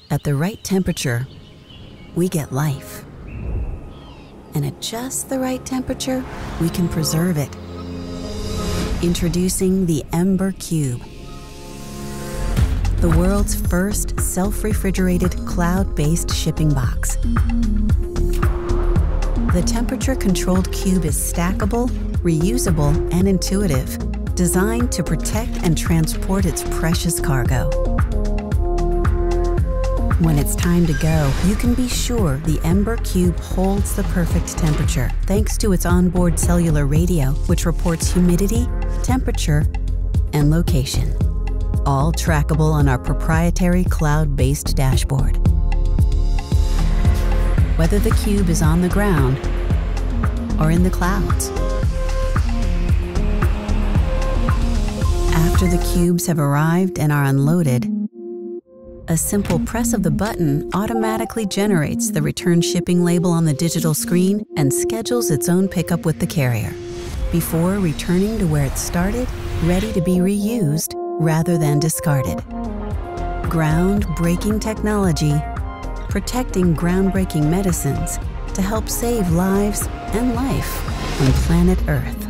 At the right temperature, we get life. And at just the right temperature, we can preserve it. Introducing the Ember Cube, the world's first self-refrigerated cloud-based shipping box. The temperature-controlled cube is stackable, reusable, and intuitive, designed to protect and transport its precious cargo. When it's time to go, you can be sure the Ember Cube holds the perfect temperature thanks to its onboard cellular radio, which reports humidity, temperature, and location, all trackable on our proprietary cloud-based dashboard. Whether the cube is on the ground or in the clouds. After the cubes have arrived and are unloaded, a simple press of the button automatically generates the return shipping label on the digital screen and schedules its own pickup with the carrier, before returning to where it started, ready to be reused rather than discarded. Groundbreaking technology, protecting groundbreaking medicines to help save lives and life on planet Earth.